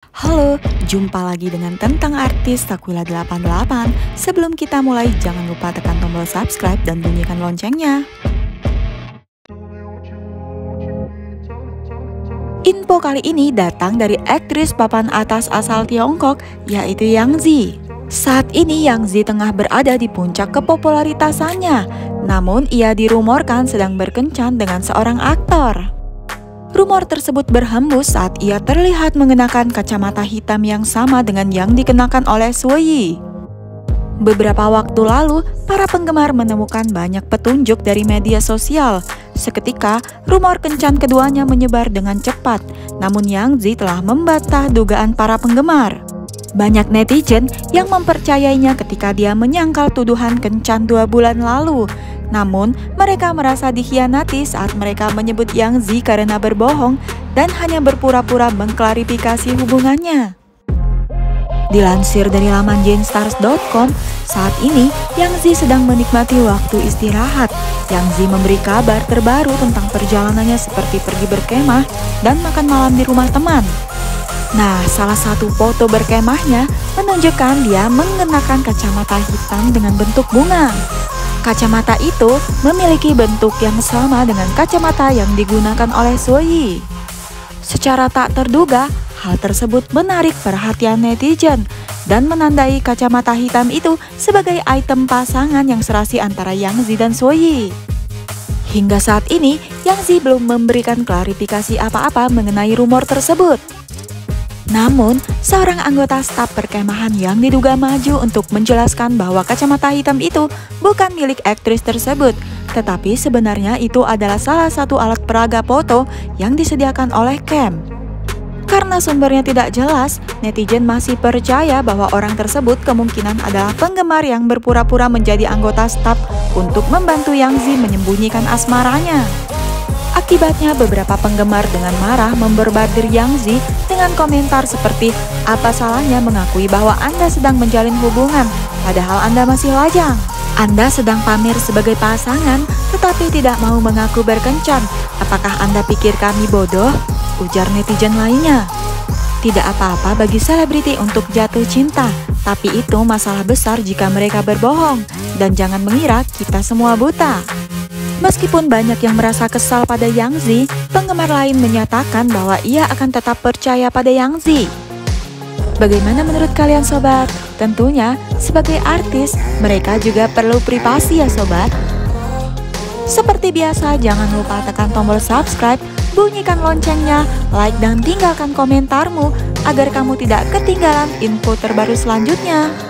Halo, jumpa lagi dengan Tentang Artis Takwila 88. Sebelum kita mulai, jangan lupa tekan tombol subscribe dan bunyikan loncengnya. Info kali ini datang dari aktris papan atas asal Tiongkok, yaitu Yang Zi. Saat ini Yang Zi tengah berada di puncak kepopularitasannya, namun ia dirumorkan sedang berkencan dengan seorang aktor. Rumor tersebut berhembus saat ia terlihat mengenakan kacamata hitam yang sama dengan yang dikenakan oleh Suyi. Beberapa waktu lalu, para penggemar menemukan banyak petunjuk dari media sosial. Seketika, rumor kencan keduanya menyebar dengan cepat, namun Yang Zi telah membantah dugaan para penggemar. Banyak netizen yang mempercayainya ketika dia menyangkal tuduhan kencan 2 bulan lalu. Namun, mereka merasa dikhianati saat mereka menyebut Yang Zi karena berbohong dan hanya berpura-pura mengklarifikasi hubungannya. Dilansir dari laman janestars.com, saat ini Yang Zi sedang menikmati waktu istirahat. Yang Zi memberi kabar terbaru tentang perjalanannya seperti pergi berkemah dan makan malam di rumah teman. Nah, salah satu foto berkemahnya menunjukkan dia mengenakan kacamata hitam dengan bentuk bunga. Kacamata itu memiliki bentuk yang sama dengan kacamata yang digunakan oleh Suyi. Secara tak terduga, hal tersebut menarik perhatian netizen dan menandai kacamata hitam itu sebagai item pasangan yang serasi antara Yang Zi dan Suyi. Hingga saat ini, Yang Zi belum memberikan klarifikasi apa-apa mengenai rumor tersebut. Namun, seorang anggota staf perkemahan yang diduga maju untuk menjelaskan bahwa kacamata hitam itu bukan milik aktris tersebut, tetapi sebenarnya itu adalah salah satu alat peraga foto yang disediakan oleh Cam. Karena sumbernya tidak jelas, netizen masih percaya bahwa orang tersebut kemungkinan adalah penggemar yang berpura-pura menjadi anggota staf untuk membantu Yang Zi menyembunyikan asmaranya. Akibatnya beberapa penggemar dengan marah memborbardir Yang Zi dengan komentar seperti, "Apa salahnya mengakui bahwa Anda sedang menjalin hubungan, padahal Anda masih lajang? Anda sedang pamer sebagai pasangan, tetapi tidak mau mengaku berkencan. Apakah Anda pikir kami bodoh?" ujar netizen lainnya. Tidak apa-apa bagi selebriti untuk jatuh cinta, tapi itu masalah besar jika mereka berbohong, dan jangan mengira kita semua buta. Meskipun banyak yang merasa kesal pada Yang Zi, penggemar lain menyatakan bahwa ia akan tetap percaya pada Yang Zi. Bagaimana menurut kalian sobat? Tentunya, sebagai artis, mereka juga perlu privasi ya sobat. Seperti biasa, jangan lupa tekan tombol subscribe, bunyikan loncengnya, like dan tinggalkan komentarmu agar kamu tidak ketinggalan info terbaru selanjutnya.